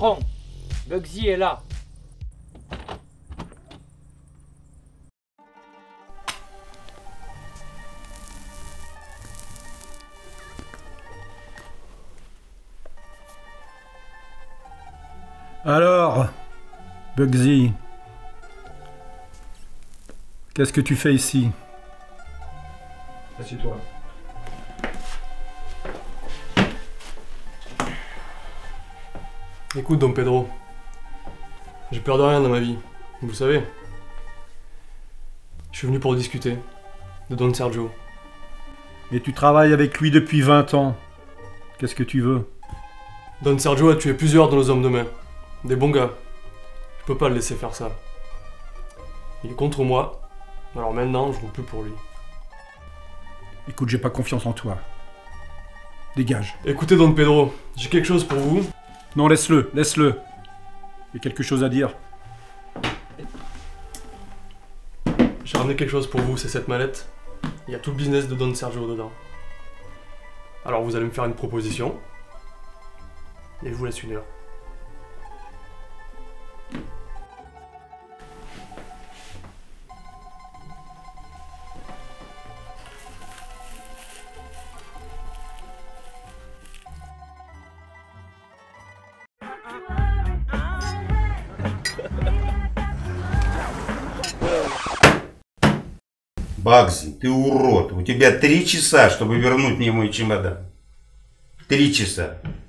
Patron, Bugsy est là. Alors, Bugsy, qu'est-ce que tu fais ici? Assieds-toi. Écoute, Don Pedro, j'ai peur de rien dans ma vie, vous savez. Je suis venu pour discuter de Don Sergio. Mais tu travailles avec lui depuis 20 ans. Qu'est-ce que tu veux? Don Sergio a tué plusieurs de nos hommes de main. Des bons gars. Je peux pas le laisser faire ça. Il est contre moi, alors maintenant je roule plus pour lui. Écoute, j'ai pas confiance en toi. Dégage. Écoutez Don Pedro, j'ai quelque chose pour vous. Non, laisse-le, laisse-le. Il y a quelque chose à dire. J'ai ramené quelque chose pour vous, c'est cette mallette. Il y a tout le business de Don Sergio dedans. Alors vous allez me faire une proposition. Et je vous laisse 1 heure. Багзи, ты урод. У тебя 3 часа, чтобы вернуть мне мой чемодан. 3 часа.